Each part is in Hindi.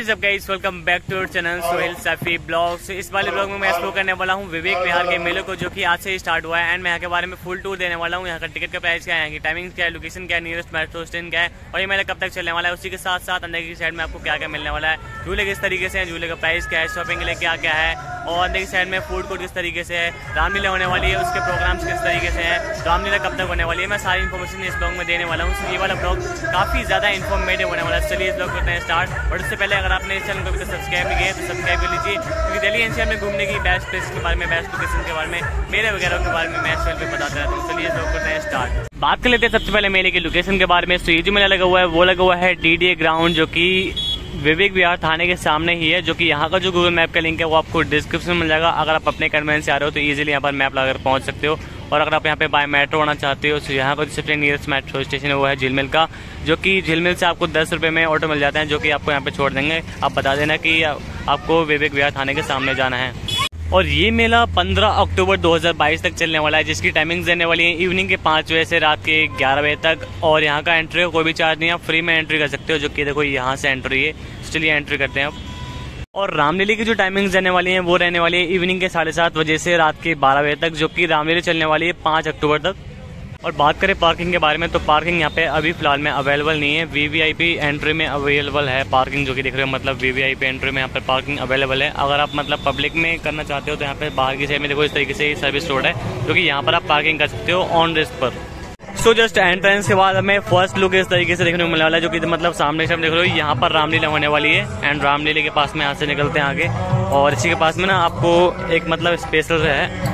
What is up guys, welcome back to our channel Sohail Saifi vlogs. इस वाले ब्लॉग में मैं एक्सप्लोर करने वाला हूँ विवेक विहार के मेले को, जो कि आज से ही स्टार्ट हुआ है। एंड मैं यहाँ के बारे में फुल टूर देने वाला हूँ। यहाँ का टिकट का प्राइस क्या है, यहाँ की टाइमिंग क्या है, लोकेशन क्या है, नियरेस्ट मेट्रो स्टेशन क्या है और ये मेला कब तक चलने वाला है। उसी के साथ साथ अंदर की साइड में आपको क्या क्या मिलने वाला है, झूले किस तरीके से है, झूले का प्राइस क्या है, शॉपिंग के लिए क्या क्या है और अंदर की साइड में फूड कोर्ट किस तरीके से है, रामलीला होने वाली है, उसके प्रोग्राम्स किस तरीके से है, रामलीला कब तक होने वाली है, मैं सारी इन्फॉर्मेशन इस ब्लॉग में देने वाला हूँ। ये वाला ब्लॉग काफ़ी ज़्यादा इन्फॉर्मेटिव होने वाला है। चलिए इस ब्लॉग करते हैं स्टार्ट। और उससे पहले अगर आपने इस चैनल को अभी तक सब्सक्राइब नहीं किया तो सब्सक्राइब कर लीजिए, क्योंकि दिल्ली एनसीआर में घूमने की बेस्ट प्लेस के बारे में, बेस्ट लोकेशन के बारे में, मेले वगैरह के बारे में मैं इस चैनल पे बताता रहता हूँ। चलिए इस ब्लॉग करते हैं स्टार्ट। बात कर लेते हैं सबसे पहले मेले की लोकेशन के बारे में। तो ये जो मेला लगा हुआ है वो लगा हुआ है डीडीए ग्राउंड, जो कि विवेक विहार थाने के सामने ही है। जो कि यहाँ का जो गूगल मैप का लिंक है वो आपको डिस्क्रिप्शन में मिल जाएगा। अगर आप अपने कन्वेंस से आ रहे हो तो इजीली यहाँ पर मैप लगाकर पहुँच सकते हो। और अगर आप यहाँ पे बाय मेट्रो आना चाहते हो तो यहाँ का सबसे नियरेस्ट मेट्रो स्टेशन है वो है झिलमिल का, जो कि झिलमिल से आपको 10 रुपये में ऑटो मिल जाते हैं, जो कि आपको यहाँ पे छोड़ देंगे। आप बता देना कि आपको विवेक विहार थाने के सामने जाना है। और ये मेला 15 अक्टूबर 2022 तक चलने वाला है, जिसकी टाइमिंग्स देने वाली है इवनिंग के 5 बजे से रात के 11 बजे तक। और यहाँ का एंट्री का कोई भी चार्ज नहीं है, आप फ्री में एंट्री कर सकते हो, जो कि देखो यहाँ से एंट्री है। चलिए एंट्री करते हैं अब। और रामलीला की जो टाइमिंग्स रहने वाली हैं वो रहने वाली है इवनिंग के 7:30 बजे से रात के 12 बजे तक, जो कि रामलीला चलने वाली है 5 अक्टूबर तक। और बात करें पार्किंग के बारे में तो पार्किंग यहाँ पे अभी फिलहाल में अवेलेबल नहीं है। वीवीआईपी एंट्री में अवेलेबल है पार्किंग, जो कि देख रहे हो, मतलब वीवीआईपी एंट्री में यहाँ पर पार्किंग अवेलेबल है। अगर आप मतलब पब्लिक में करना चाहते हो तो यहाँ पे बाहर की साइड में देखो इस तरीके से सर्विस रोड है, जो कि यहाँ पर आप पार्किंग कर सकते हो ऑन रिस्क पर। सो जस्ट एंट्रेंस के बाद हमें फर्स्ट लुक इस तरीके से देखने को मिलने वाला है, जो कि मतलब सामने से हम देख रहे हो यहाँ पर रामलीला होने वाली है। एंड रामलीला के पास में यहाँ से निकलते हैं आगे, और इसी के पास में ना आपको एक मतलब स्पेशल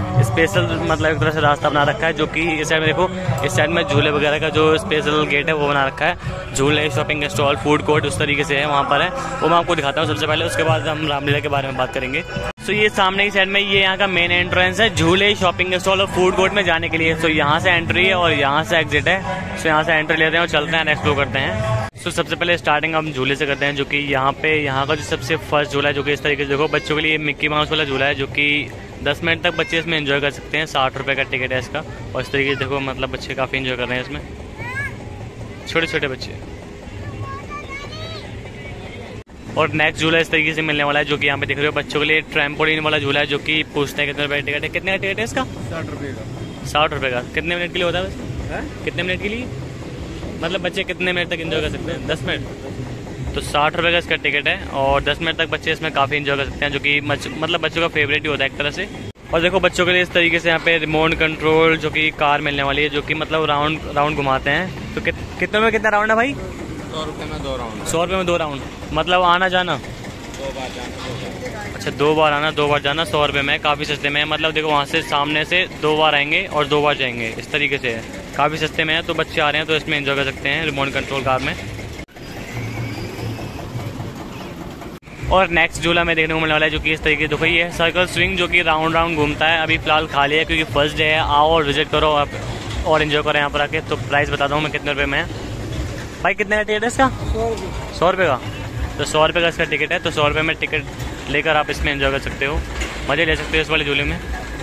मतलब एक तरह से रास्ता बना रखा है, जो कि इस साइड में देखो, इस साइड में झूले वगैरह का जो स्पेशल गेट है वो बना रखा है। झूले, शॉपिंग स्टॉल, फूड कोर्ट उस तरीके से है वहाँ पर है, वो मैं आपको दिखाता हूँ सबसे पहले। उसके बाद हम रामलीला के बारे में बात करेंगे। तो ये सामने की साइड में ये यहाँ का मेन एंट्रेंस है झूले, शॉपिंग स्टॉल और फूड कोर्ट में जाने के लिए। तो यहाँ से एंट्री है और यहाँ से एग्जिट है। तो यहाँ से एंट्री लेते हैं और चलते हैं, एक्सप्लोर करते हैं। तो सबसे पहले स्टार्टिंग हम झूले से करते हैं, जो कि यहाँ का जो सबसे फर्स्ट झूला है, जो कि इस तरीके से देखो बच्चों के लिए मिक्की माउस वाला झूला है, जो कि 10 मिनट तक बच्चे इसमें एंजॉय कर सकते हैं। 60 रुपये का टिकट है इसका। और इस तरीके से देखो मतलब बच्चे काफ़ी एंजॉय कर रहे हैं इसमें, छोटे छोटे बच्चे। और नेक्स्ट झूला इस तरीके से मिलने वाला है, जो कि यहाँ पे देख रहे हो बच्चों के लिए ट्रैम्पोलिन वाला झूला है, जो कि पूछते हैं कितने रुपये टिकट है। कितने का टिकट है इसका? 60 रुपये का। 60 रुपये का। कितने मिनट के लिए होता है वैसे? कितने मिनट के लिए, मतलब बच्चे कितने मिनट तक एंजॉय कर सकते हैं? 10 मिनट। तो 60 रुपये का इसका टिकट है और 10 मिनट तक बच्चे इसमें काफ़ी एंजॉय कर सकते हैं, जो कि मतलब बच्चों का फेवरेट ही होता है एक तरह से। और देखो बच्चों के लिए इस तरीके से यहाँ पे रिमोट कंट्रोल जो कि कार मिलने वाली है, जो कि मतलब राउंड घुमाते हैं। तो कितने में कितना राउंड है भाई? 100 रुपये में 2 राउंड। 100 रुपये में 2 राउंड, मतलब आना जाना 2 बार जाना। अच्छा, 2 बार आना 2 बार जाना, 100 रुपये में, काफ़ी सस्ते में है। मतलब देखो वहाँ से सामने से 2 बार आएंगे और 2 बार जाएंगे, इस तरीके से है, काफ़ी सस्ते में है। तो बच्चे आ रहे हैं तो इसमें एंजॉय कर सकते हैं रिमोट कंट्रोल कार में। और नेक्स्ट झूला में देखने को मिलने वाला है, जो कि इस तरीके देखो ये है सर्कल स्विंग, जो कि राउंड घूमता है। अभी फिलहाल खाली है क्योंकि फर्स्ट डे है। आओ और विजिट करो आप और एंजॉय करो यहाँ पर आके। तो प्राइस बताता हूँ मैं कितने रुपये में है। भाई कितने का टिकट है इसका? 100 रुपये का। तो 100 रुपये का इसका टिकट है। तो 100 रुपये में टिकट लेकर आप इसमें एंजॉय कर सकते हो, मज़े ले सकते हो इस वाले झूले में।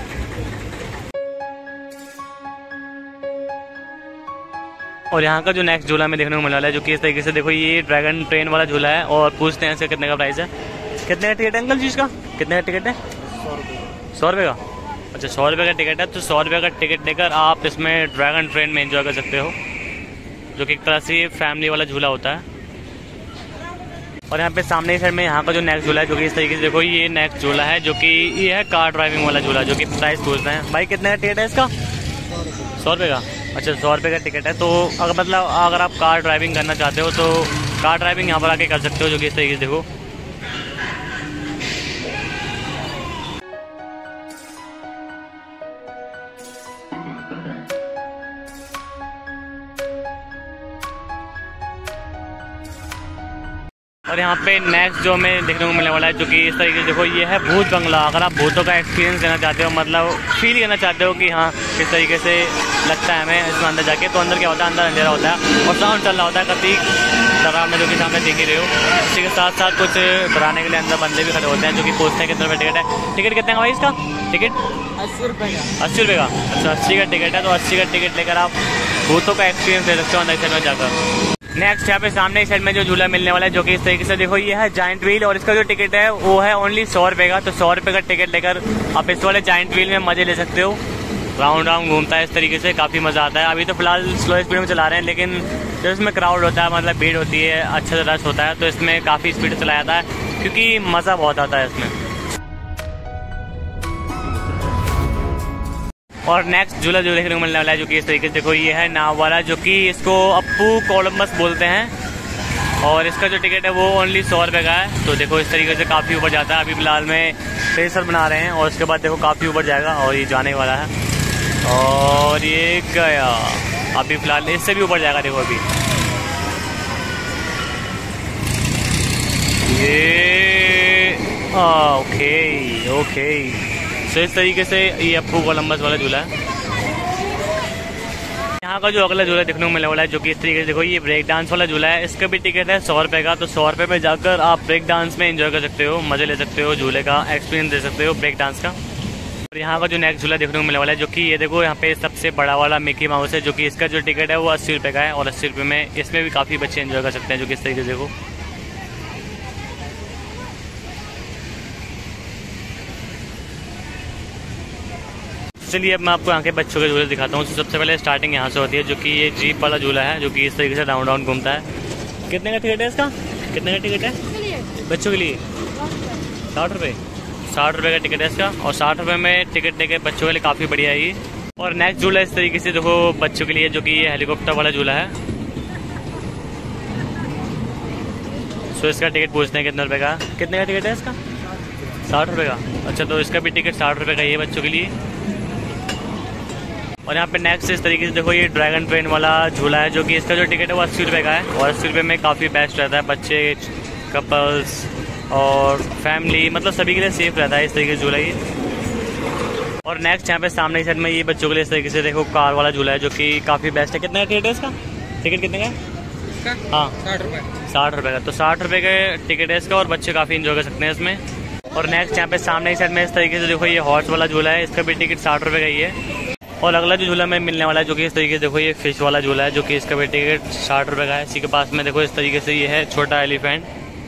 और यहाँ का जो नेक्स्ट झूला में देखने को मिलने वाला है, जो कि इस तरीके से देखो ये ड्रैगन ट्रेन वाला झूला है। और पूछते हैं इसका कितने का प्राइस है। कितने का टिकट है अंकल जी इसका? कितने का टिकट है? 100 रुपये का। अच्छा, 100 रुपये का टिकट है। तो 100 रुपये का टिकट लेकर आप इसमें ड्रैगन ट्रेन में एंजॉय कर सकते हो, जो कि एक तरह से फैमिली वाला झूला होता है। और यहाँ पे सामने की साइड में यहाँ का जो नेक्स्ट झूला है, जो कि इस तरीके से देखो ये नेक्स्ट झूला है, जो कि ये है कार ड्राइविंग वाला झूला, जो कि प्राइस पूछते हैं। भाई कितने का टिकट है इसका? 100 रुपये का। अच्छा, 100 रुपये का टिकट है। तो अगर आप कार ड्राइविंग करना चाहते हो तो कार ड्राइविंग यहाँ पर आके कर सकते हो, जो कि इस तरीके से देखो। और यहाँ पे नेक्स्ट जो हमें देखने को मिलने वाला है, जो कि इस तरीके से देखो ये है भूत बंगला। अगर आप भूतों का एक्सपीरियंस लेना चाहते हो, मतलब फील करना चाहते हो कि हाँ किस तरीके से लगता है हमें इसमें अंदर जाके, तो अंदर क्या होता है, अंदर अंधेरा होता है और साउंड चल रहा होता है कभी दरार में, जो कि सामने देख ही रहे हो। इसी के साथ साथ कुछ डराने के लिए अंदर बंदे भी खड़े होते हैं, जो कि पूछते हैं कितने रुपये टिकट है। टिकट कितने का भाई इसका? टिकट 80 रुपये का। 80 रुपये का। अच्छा, 80 का टिकट है। तो 80 का टिकट लेकर आप भूतों का एक्सपीरियंस ले सकते हो अंदर साइड में जाकर। नेक्स्ट यहाँ पे सामने इस साइड में जो झूला मिलने वाला है, जो कि इस तरीके से देखो ये है जाइंट व्हील, और इसका जो टिकट है वो है ओनली 100 रुपये का। तो 100 रुपये का टिकट लेकर आप इस वाले जाइंट व्हील में मजे ले सकते हो। राउंड राउंड घूमता है इस तरीके से, काफ़ी मज़ा आता है। अभी तो फिलहाल स्लो स्पीड में चला रहे हैं, लेकिन जब इसमें क्राउड होता है, मतलब भीड़ होती है, अच्छा सा रश होता है, तो इसमें काफ़ी स्पीड से चलाया जाता है क्योंकि मज़ा बहुत आता है इसमें। और नेक्स्ट झूला जो देखने को मिलने वाला है, जो कि इस तरीके से देखो ये है नाव वाला, जो कि इसको अप्पू कोलंबस बोलते हैं, और इसका जो टिकट है वो ओनली 100 रुपये का है। तो देखो इस तरीके से काफ़ी ऊपर जाता है। अभी फिलहाल में रेसर बना रहे हैं और उसके बाद देखो काफ़ी ऊपर जाएगा और ये जाने वाला है, और ये गया। अभी फिलहाल इससे भी ऊपर जाएगा, देखो अभी ये ओके ओके। तो इस तरीके से ये अप्पू कोलंबस वाला झूला है। यहाँ का जो अगला झूला देखने को मिलने वाला है, जो कि इस तरीके से देखो ये ब्रेक डांस वाला झूला है। इसका भी टिकट है 100 रुपये का। तो 100 रुपये में जाकर आप ब्रेक डांस में एंजॉय कर सकते हो, मजे ले सकते हो, झूले का एक्सपीरियंस दे सकते हो ब्रेक डांस का। और यहाँ का जो नेक्स्ट झूला देखने को मिलने वाला है, जो कि ये देखो यहाँ पे सबसे बड़ा वाला मिकी माउस है, जो कि इसका जो टिकट है वो 80 रुपये का है, और 80 रुपये में इसमें भी काफ़ी बच्चे एंजॉय कर सकते हैं, जो कि इस तरीके से देखो। चलिए अब मैं आपको यहाँ के बच्चों के झूले दिखाता हूँ। तो सबसे पहले स्टार्टिंग यहाँ से होती है, जो कि ये जीप वाला झूला है, जो कि इस तरीके से राउंड राउंड घूमता है। कितने का टिकट है इसका? कितने का टिकट है बच्चों के लिए? 60 रुपये। 60 रुपये का टिकट है इसका, और 60 रुपये में टिकट लेके बच्चों के लिए काफ़ी बढ़िया है ये। और नेक्स्ट झूला इस तरीके से देखो बच्चों के लिए, जो कि ये हेलीकॉप्टर वाला झूला है। सो इसका टिकट पूछते हैं कितने रुपये का? कितने का टिकट है इसका? 60 रुपये का। अच्छा, तो इसका भी टिकट 60 रुपये का ही है बच्चों के लिए। और यहाँ पे नेक्स्ट इस तरीके से देखो ये ड्रैगन ट्रेन वाला झूला है, जो कि इसका जो टिकट है वो 80 रुपये का है, और 80 रुपये में काफ़ी बेस्ट रहता है। बच्चे, कपल्स और फैमिली, मतलब सभी के लिए सेफ रहता है इस तरीके से झूला ये। और नेक्स्ट यहाँ पे सामने की साइड में ये बच्चों के लिए इस तरीके से देखो कार वाला झूला है, जो कि काफ़ी बेस्ट है। कितना का टिकट है इसका? टिकट कितने का है? हाँ 60 रुपये। 60 रुपये का। तो 60 रुपये का टिकट है इसका, और बच्चे काफ़ी इंजॉय कर सकते हैं इसमें। और नेक्स्ट यहाँ पे सामने की साइड में इस तरीके से देखो ये हॉर्स वाला झूला है, इसका भी टिकट 60 रुपये का ही है। और अगला जो झूला में मिलने वाला है, जो कि इस तरीके से देखो ये फिश वाला झूला है, जो कि इसका भी टिकट 60 रुपये का है। इसी के पास में देखो इस तरीके से ये है छोटा एलिफेंट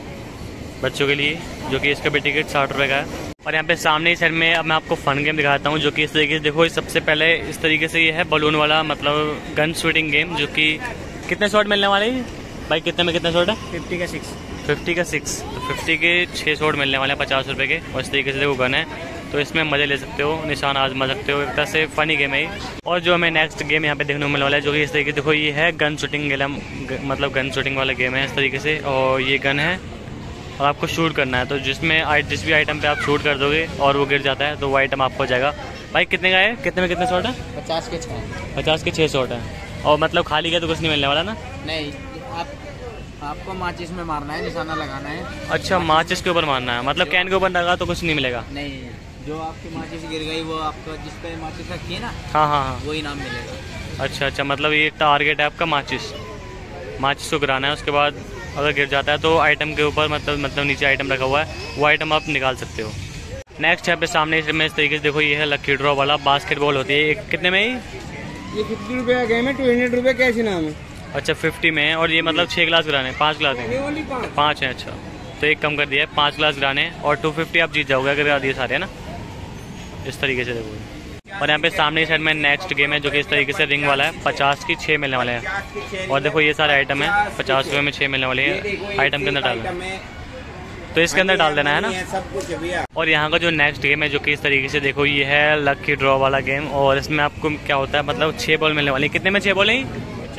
बच्चों के लिए, जो कि इसका भी टिकट 60 रुपये का है। और यहाँ पे सामने ही साइड में अब मैं आपको फन गेम दिखाता हूँ, जो कि इस तरीके से देखो सबसे पहले इस तरीके से ये है बलून वाला, मतलब गन शूटिंग गेम, जो कि कितने शॉट मिलने वाले हैं भाई? कितने में कितने शॉट है? 50 का 6। 50 का 6। तो 50 के 6 शॉट मिलने वाले हैं 50 रुपये के। और इस तरीके से देखो गन है, तो इसमें मज़े ले सकते हो, निशान आजमा सकते हो। एक तरह से फ़नी गेम है। और जो हमें नेक्स्ट गेम यहाँ पे देखने को मिलने वाला है, जो कि इस तरीके से देखो ये है गन शूटिंग गेम, मतलब गन शूटिंग वाला गेम है इस तरीके से। और ये गन है और आपको शूट करना है, तो जिस भी आइटम पे आप शूट कर दोगे और वो गिर जाता है, तो वो आइटम आपको हो जाएगा। भाई कितने का है? कितने में कितने शॉट है? 50 के 6। 50 के 6 शॉट है। और मतलब खाली का तो कुछ नहीं मिलने वाला ना? नहीं, आपको माचिस में मारना है, निशाना लगाना है। अच्छा, माचिस के ऊपर मारना है, मतलब कैन के ऊपर लगा तो कुछ नहीं मिलेगा? नहीं, जो आपकी माचिस गिर गई वो आपको जिस पे माचिस रखी है ना, हाँ, वो इनाम मिलेगा। अच्छा, मतलब ये टारगेट है आपका माचिस को गिराना है। उसके बाद अगर गिर जाता है तो आइटम के ऊपर मतलब नीचे आइटम रखा हुआ है, वो आइटम आप निकाल सकते हो। नेक्स्ट यहाँ पे सामने में इस तरीके से देखो ये है लकी ड्रॉ वाला, बास्केटबॉल होती है। कितने में? ये 50 रुपये का गेम है, 200 रुपये कैश इनाम है। अच्छा, 50 में है। और ये मतलब 6 ग्लास गिराने, 5 ग्लास हैं? 5 हैं। अच्छा, तो एक कम कर दिया है, 5 ग्लास गिराने, और 250 आप जीत जाओगे अगर गिरा दिए सारे, है ना, इस तरीके से देखो। और यहाँ पे सामने साइड में नेक्स्ट गेम है, जो कि इस तरीके से रिंग वाला है, 50 की 6 मिलने वाले हैं। और देखो ये सारे आइटम है, 50 रुपये में 6 मिलने वाले हैं। आइटम के अंदर डालना, तो इसके अंदर डाल देना है ना। और यहाँ का जो नेक्स्ट गेम है, जो कि इस तरीके से देखो ये है लकी ड्रॉ वाला गेम, और इसमें आपको क्या होता है, मतलब 6 बॉल मिलने वाली है। कितने में 6 बॉल है?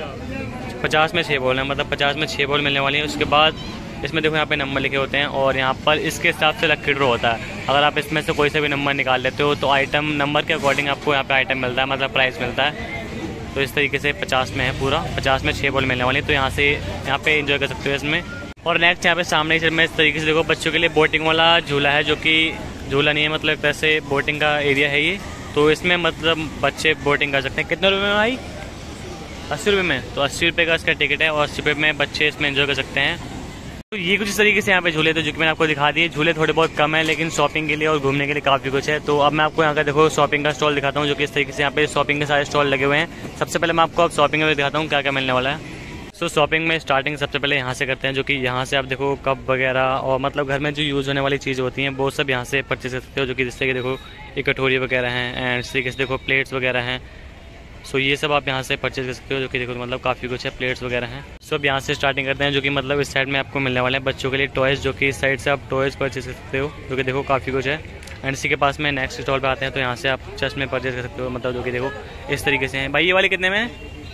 50 में 6 बॉल है, मतलब 50 में 6 बॉल मिलने वाली है। उसके बाद इसमें देखो यहाँ पे नंबर लिखे होते हैं, और यहाँ पर इसके हिसाब से लकी ड्रॉ होता है। अगर आप इसमें से कोई से भी नंबर निकाल लेते हो, तो आइटम नंबर के अकॉर्डिंग आपको यहाँ पे आइटम मिलता है, मतलब प्राइस मिलता है। तो इस तरीके से 50 में है पूरा, 50 में 6 बॉल मिलने वाली है, तो यहाँ पे एंजॉय कर सकते हो इसमें। और नेक्स्ट यहाँ पे सामने से मैं इस तरीके से देखो बच्चों के लिए बोटिंग वाला झूला है, जो कि झूला नहीं है, मतलब एक तरह से बोटिंग का एरिया है ये। तो इसमें मतलब बच्चे बोटिंग कर सकते हैं। कितने रुपये में भाई? 80 रुपये में। तो 80 रुपये का इसका टिकट है, और 80 रुपये में बच्चे इसमें एंजॉय कर सकते हैं। तो ये कुछ इस तरीके से यहाँ पे झूले थे, जो कि मैंने आपको दिखा दिए। झूले थोड़े बहुत कम है, लेकिन शॉपिंग के लिए और घूमने के लिए काफ़ी कुछ है। तो अब मैं आपको यहाँ का देखो शॉपिंग का स्टॉल दिखाता हूँ, जो कि इस तरीके से यहाँ पे शॉपिंग के सारे स्टॉल लगे हुए हैं। सबसे पहले मैं आपको अब शॉपिंग में दिखाता हूँ क्या क्या मिलने वाला है। सो शॉपिंग में स्टार्टिंग सबसे पहले यहाँ से करते हैं, जो कि यहाँ से आप देखो कप वगैरह और मतलब घर में जो यूज़ होने वाली चीज़ होती हैं वो सब यहाँ से परचेज कर सकते हो, जो कि जिससे कि देखो ये कटोरी वगैरह हैं एंड इस तरीके से देखो प्लेट्स वगैरह हैं। सो ये सब आप यहाँ से परचेज कर सकते हो, जो कि देखो मतलब काफ़ी कुछ है, प्लेट्स वगैरह हैं। सो अब यहाँ से स्टार्टिंग करते हैं, जो कि मतलब इस साइड में आपको मिलने वाले हैं बच्चों के लिए टॉयज़, जो कि इस साइड से आप टॉयज़ परचेज कर सकते हो, जो कि देखो काफ़ी कुछ है। एंड इसी के पास में नेक्स्ट स्टॉल पे आते हैं, तो यहाँ से आप चश्मे परचेज कर सकते हो, मतलब जो कि देखो इस तरीके से हैं। भाई ये वाले कितने में है?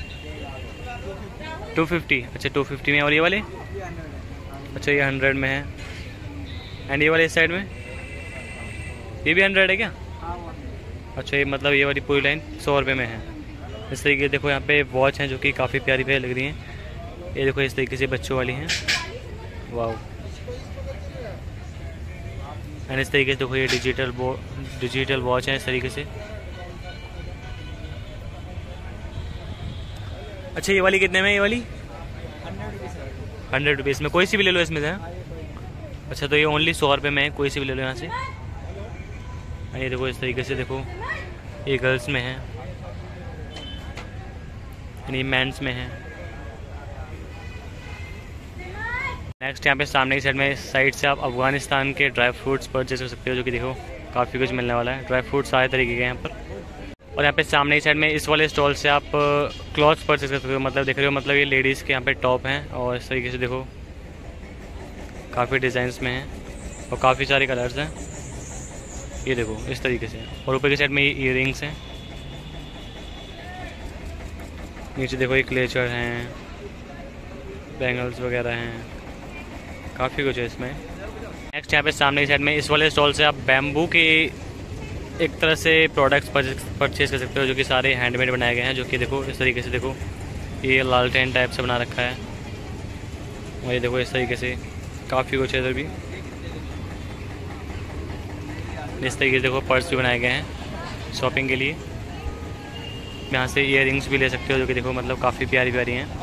250। अच्छा 250 में। और ये वाले? अच्छा ये 100 में है। एंड ये वाले इस साइड में ये भी 100 है क्या? अच्छा ये मतलब ये वाली पूरी लाइन 100 रुपये में है। इस तरीके से देखो यहाँ पे वॉच हैं, जो कि काफ़ी प्यारी प्यारी लग रही हैं। ये देखो इस तरीके से बच्चों वाली हैं, वाह। एंड इस तरीके से देखो ये डिजिटल वॉच है इस तरीके से। अच्छा ये वाली कितने में? ये वाली 100 रुपीज़ में। कोई सी भी ले लो इसमें से। अच्छा तो ये ओनली 100 रुपये में है, कोई सी भी ले लो यहाँ से। ये देखो इस तरीके से देखो ये गर्ल्स में है, ये मेंस में है। नेक्स्ट यहाँ पे सामने की साइड से आप अफगानिस्तान के ड्राई फ्रूट्स परचेज कर सकते हो, जो कि देखो काफ़ी कुछ मिलने वाला है। ड्राई फ्रूट्स सारे तरीके के यहाँ पर। और यहाँ पे सामने की साइड में इस वाले स्टॉल से आप क्लॉथ्स परचेज कर सकते हो, मतलब देख रहे हो मतलब ये लेडीज़ के यहाँ पे टॉप हैं और इस तरीके से देखो काफ़ी डिज़ाइंस में हैं और काफ़ी सारे कलर्स हैं। ये देखो इस तरीके से। और ऊपर की साइड में ये ईयरिंग्स हैं। नीचे देखो ये क्लेचर हैं, बैंगल्स वगैरह हैं, काफ़ी कुछ है इसमें। नेक्स्ट यहाँ पे सामने की साइड में इस वाले स्टॉल से आप बैम्बू के एक तरह से प्रोडक्ट्स परचेज कर सकते हो, जो कि सारे हैंडमेड बनाए गए हैं, जो कि देखो इस तरीके से देखो ये लालटेन टाइप से बना रखा है। और ये देखो इस तरीके से काफ़ी कुछ है इधर भी। इस तरीके से देखो पर्स भी बनाए गए हैं शॉपिंग के लिए। यहाँ से ईयरिंग्स भी ले सकते हो, जो कि देखो मतलब काफ़ी प्यारी प्यारी हैं।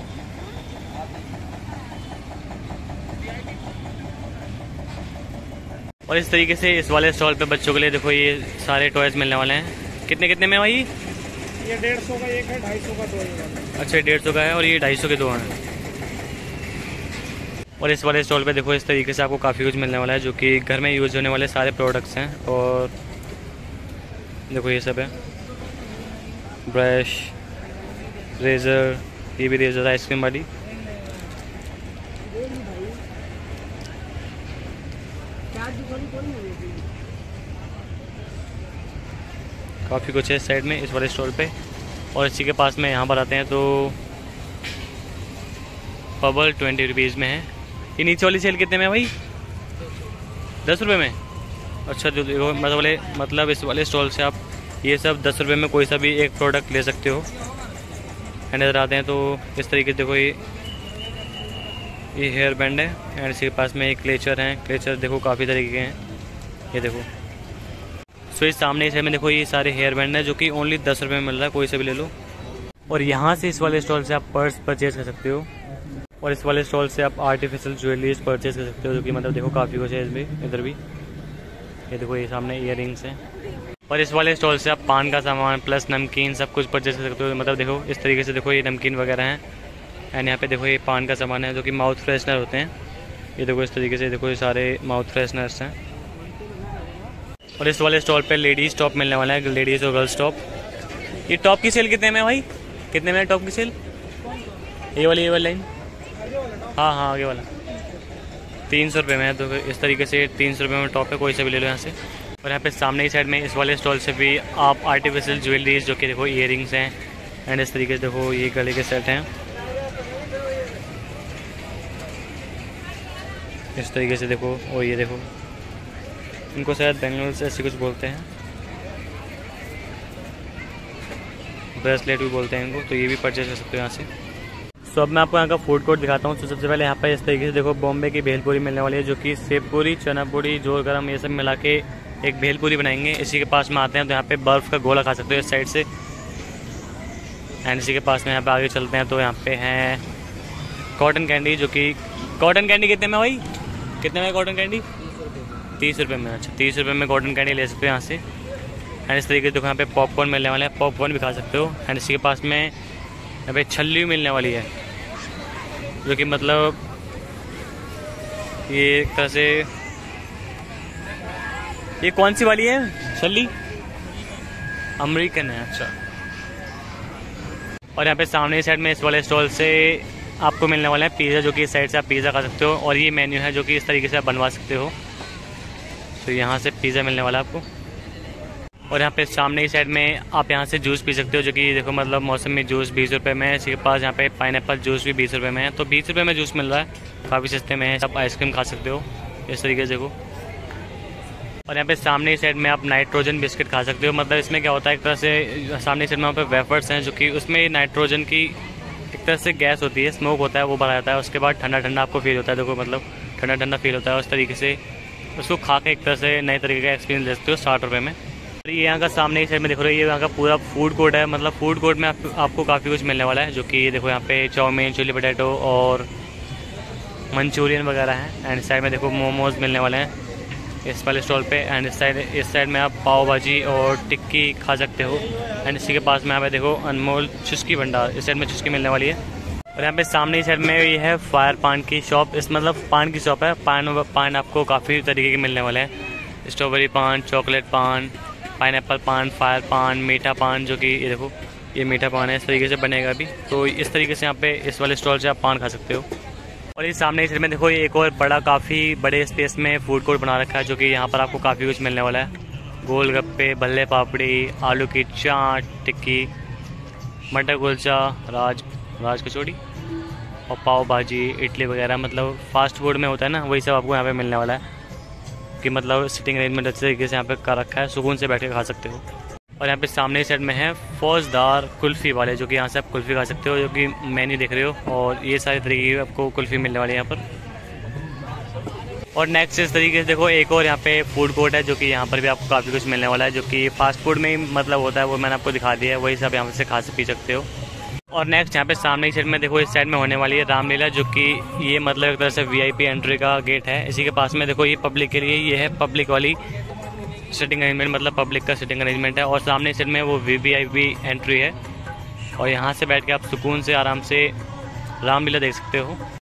और इस तरीके से इस वाले स्टॉल पे बच्चों के लिए देखो ये सारे टॉयज़ मिलने वाले हैं। कितने कितने में भाई? ये 150 का एक है, 250 का दो है। अच्छा 150 का है और ये 250 के दो हैं। और इस वाले स्टॉल पे देखो इस तरीके से आपको काफ़ी कुछ मिलने वाला है, जो कि घर में यूज़ होने वाले सारे प्रोडक्ट्स हैं। और देखो ये सब है, ब्रश, रेज़र, ये भी रेज़र आइसक्रीम वाली। काफ़ी कुछ है इस साइड में इस वाले स्टॉल पे। और इसी के पास में यहाँ पर आते हैं तो बबल 20 रुपीज़ में है। ये नीचे वाली सेल कितने में है भाई? 10 रुपये में। अच्छा जो देखो मतलब इस वाले स्टॉल से आप ये सब 10 रुपये में कोई सा भी एक प्रोडक्ट ले सकते हो। एंड इधर आते हैं तो इस तरीके से देखो ये हेयर बैंड है। एंड इसी के पास में एक क्लेचर हैं। क्लेचर देखो काफ़ी तरीके के हैं, ये देखो। सो इस सामने इस में देखो ये सारे हेयर बैंड हैं, जो कि ओनली 10 रुपये में मिल रहा है, कोई से भी ले लो। और यहाँ से इस वाले स्टॉल से आप पर्स परचेज़ कर सकते हो। और इस वाले स्टॉल से आप आर्टिफिशियल ज्वेलरीज परचेज़ कर सकते हो, जो कि मतलब देखो काफ़ी कुछ है इसमें। इधर भी ये देखो ये सामने ईयरिंग्स हैं। और इस वाले स्टॉल से आप पान का सामान प्लस नमकीन सब कुछ परचेज़ कर सकते हो, मतलब देखो इस तरीके से देखो ये नमकीन वगैरह हैं। एंड यहाँ पे देखो ये पान का सामान है, जो कि माउथ फ्रेशनर होते हैं। ये देखो इस तरीके से देखो ये सारे माउथ फ्रेशनर्स हैं। और इस वाले स्टॉल पे लेडीज़ टॉप मिलने वाला है, लेडीज़ और गर्ल्स टॉप। ये टॉप की सेल कितने में है भाई? कितने में है टॉप की सेल? ये वाली लाइन? हाँ आगे वाला 300 रुपये में है। तो इस तरीके से 300 रुपये में टॉप है, कोई से भी ले लो यहाँ से। और यहाँ पे सामने की साइड में इस वाले स्टॉल से भी आप आर्टिफिशियल ज्वेलरीज, जो कि देखो ईयरिंग्स हैं। एंड इस तरीके से देखो ये गले के सेट हैं, इस तरीके से देखो। और ये देखो इनको शायद बैंगल्स ऐसे कुछ बोलते हैं, ब्रेसलेट भी बोलते हैं इनको। तो ये भी परचेज कर सकते हो यहाँ से। सो अब मैं आपको यहाँ का फूड कोर्ट दिखाता हूँ। तो सबसे पहले यहाँ पर इस तरीके से देखो बॉम्बे की भेलपूरी मिलने वाली है, जो कि सेव पूरी, चना पूरी, जोर गरम ये सब मिला के एक भेलपूरी बनाएंगे। इसी के पास में आते हैं तो यहाँ पे बर्फ़ का गोला खा सकते हो इस साइड से। एंड इसी के पास में यहाँ पे आगे चलते हैं तो यहाँ पे हैं कॉटन कैंडी, जो कि कॉटन कैंडी कितने में भाई? कितने में कॉटन कैंडी? 30 रुपये में। अच्छा 30 रुपये में कॉटन कैंडी ले सकते हो यहाँ से। एंड इस तरीके से देखो यहाँ पे पॉपकॉर्न मिलने वाला है, पॉपकॉर्न भी खा सकते हो। एंड इसी के पास में यहाँ पे छल्ली मिलने वाली है, जो कि मतलब ये एक तरह से, ये कौन सी वाली है छल्ली? अमेरिकन है, अच्छा। और यहाँ पे सामने साइड में इस वाले स्टॉल से आपको मिलने वाला है पिज़्ज़ा, जो कि इस साइड से आप पिज़्ज़ा खा सकते हो। और ये मेन्यू है जो कि इस तरीके से आप बनवा सकते हो। तो यहाँ से पिज़्ज़ा मिलने वाला है आपको। और यहाँ पे सामने की साइड में आप यहाँ से जूस पी सकते हो, जो कि देखो मतलब मौसमी जूस 20 रुपये में है। इसी के पास यहाँ पे पाइनएप्पल जूस भी 20 रुपये में है। तो 20 रुपये में जूस मिल रहा है, काफ़ी सस्ते में है। आप आइसक्रीम खा सकते हो इस तरीके से देखो। और यहाँ पे सामने की साइड में आप नाइट्रोजन बिस्किट खा सकते हो। मतलब इसमें क्या होता है, एक तरह से सामने की साइड में वहाँ पे वेफर्स हैं, जो कि उसमें नाइट्रोजन की एक तरह से गैस होती है, स्मोक होता है, वो भरा जाता है। उसके बाद ठंडा ठंडा आपको फील होता है, देखो मतलब ठंडा ठंडा फील होता है। उस तरीके से उसको खा के एक तरह से नए तरीके का एक्सपीरियंस ले सकते हो 60 रुपये में। ये यहाँ का सामने की साइड में देख रहे हो, ये यहाँ का पूरा फूड कोर्ट है। मतलब फूड कोर्ट में आपको काफ़ी कुछ मिलने वाला है, जो कि देखो यहाँ पे चाउमीन, चिली पोटैटो और मंचूरियन वगैरह हैं। एंड साइड में देखो मोमोज मिलने वाले हैं इस वाले स्टॉल पे। एंड इस साइड में आप पाव भाजी और टिक्की खा सकते हो। एंड इसी के पास में यहाँ पे देखो अनमोल चुस्की भंडार, इस साइड में चुस्की मिलने वाली है। और यहाँ पे सामने की साइड में ये है फायर पान की शॉप। इस मतलब पान की शॉप है। पान आपको काफ़ी तरीके के मिलने वाले हैं, स्ट्रॉबेरी पान, चॉकलेट पान, पाइनएप्पल पान, फायर पान, मीठा पान, जो कि ये देखो ये मीठा पान है, इस तरीके से बनेगा भी। तो इस तरीके से यहाँ पे इस वाले स्टॉल से आप पान खा सकते हो। और ये सामने इस साइड में देखो, ये एक और बड़ा काफ़ी बड़े स्पेस में फूड कोर्ट बना रखा है, जो कि यहाँ पर आपको काफ़ी कुछ मिलने वाला है। गोलगप्पे, भल्ले पापड़ी, आलू की चाट, टिक्की, मटर कुलचा, राज कचौड़ी और पाव भाजी, इडली वगैरह। मतलब फास्ट फूड में होता है ना, वही सब आपको यहाँ पे मिलने वाला है। कि मतलब सिटिंग अरेंजमेंट अच्छे तरीके से यहाँ पे कर रखा है, सुकून से बैठ के खा सकते हो। और यहाँ पे सामने साइड में है फौजदार कुल्फ़ी वाले, जो कि यहाँ से आप कुल्फ़ी खा सकते हो, जो कि मेन्यू देख रहे हो। और ये सारे तरीके की आपको कुल्फ़ी मिलने वाली है यहाँ पर। और नेक्स्ट इस तरीके से देखो, एक और यहाँ पे फूड कोर्ट है, जो कि यहाँ पर भी आपको काफ़ी कुछ मिलने वाला है, जो कि फास्ट फूड में ही मतलब होता है। वो मैंने आपको दिखा दिया है, वही सब यहाँ से खा पी सकते हो। और नेक्स्ट यहाँ पे सामने की साइड में देखो, इस साइड में होने वाली है रामलीला, जो कि ये मतलब एक तरह से VIP एंट्री का गेट है। इसी के पास में देखो, ये पब्लिक के लिए, ये है पब्लिक वाली सिटिंग अरेंजमेंट, मतलब पब्लिक का सिटिंग अरेंजमेंट है। और सामने साइड में वो VIP एंट्री है। और यहाँ से बैठ के आप सुकून से आराम से रामलीला देख सकते हो।